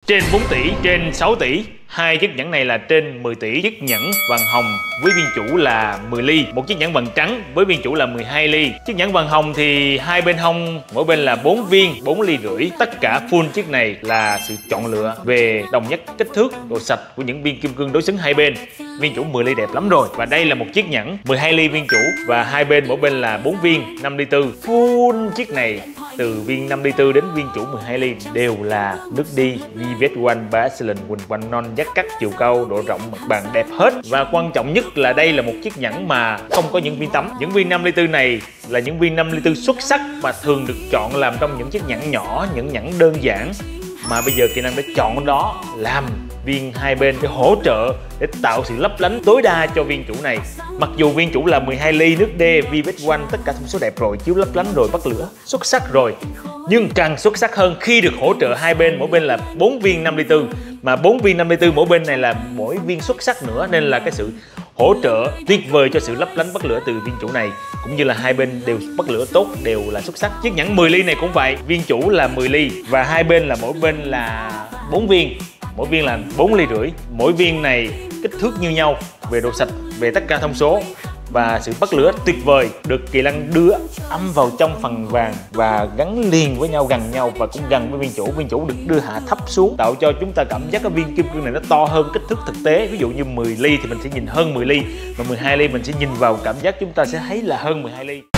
Trên 4 tỷ, trên 6 tỷ. Hai chiếc nhẫn này là trên 10 tỷ. Chiếc nhẫn vàng hồng với viên chủ là 10 ly. Một chiếc nhẫn vàng trắng với viên chủ là 12 ly. Chiếc nhẫn vàng hồng thì hai bên hông mỗi bên là 4 viên, 4 ly rưỡi. Tất cả full chiếc này là sự chọn lựa về đồng nhất kích thước, độ sạch của những viên kim cương đối xứng hai bên. Viên chủ 10 ly đẹp lắm rồi. Và đây là một chiếc nhẫn 12 ly viên chủ và hai bên mỗi bên là 4 viên 5 ly tư. Full chiếc này từ viên 5 ly tư đến viên chủ 12 ly đều là nước đi Vivet One Porcelain, quỳnh quanh non, giác cắt, chiều cao, độ rộng mặt bàn đẹp hết. Và quan trọng nhất là đây là một chiếc nhẫn mà không có những viên tấm. Những viên 5 ly tư này là những viên 5 ly tư xuất sắc và thường được chọn làm trong những chiếc nhẫn nhỏ, những nhẫn đơn giản, mà bây giờ Kỳ Năng đã chọn đó làm viên hai bên để hỗ trợ, để tạo sự lấp lánh tối đa cho viên chủ này. Mặc dù viên chủ là 12 ly nước D Vivet One, tất cả thông số đẹp rồi, chiếu lấp lánh rồi, bắt lửa xuất sắc rồi, nhưng càng xuất sắc hơn khi được hỗ trợ hai bên mỗi bên là 4 viên 5 ly tư, mà 4 viên 5 ly tư mỗi bên này là mỗi viên xuất sắc nữa, nên là cái sự hỗ trợ tuyệt vời cho sự lấp lánh bắt lửa từ viên chủ này, cũng như là hai bên đều bắt lửa tốt, đều là xuất sắc. Chiếc nhẫn 10 ly này cũng vậy, viên chủ là 10 ly và hai bên là mỗi bên là 4 viên, mỗi viên là 4 ly rưỡi. Mỗi viên này kích thước như nhau về độ sạch, về tất cả thông số và sự bắt lửa tuyệt vời, được Kỳ Lân đưa âm vào trong phần vàng và gắn liền với nhau, gần nhau và cũng gần với viên chủ. Viên chủ được đưa hạ thấp xuống, tạo cho chúng ta cảm giác cái viên kim cương này nó to hơn kích thước thực tế. Ví dụ như 10 ly thì mình sẽ nhìn hơn 10 ly, và 12 ly mình sẽ nhìn vào cảm giác chúng ta sẽ thấy là hơn 12 ly.